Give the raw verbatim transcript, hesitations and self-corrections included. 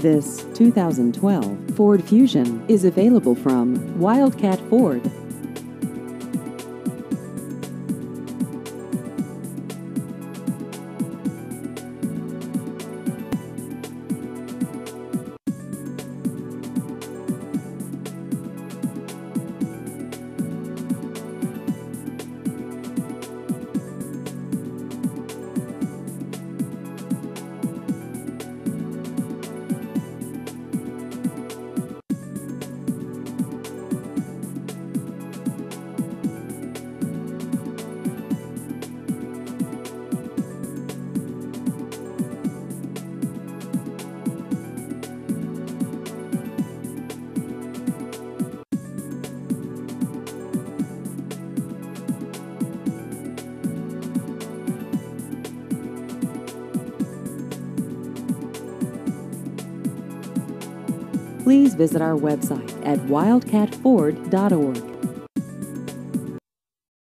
This two thousand twelve Ford Fusion is available from Wildcat Ford. Please visit our website at wildcat ford dot org.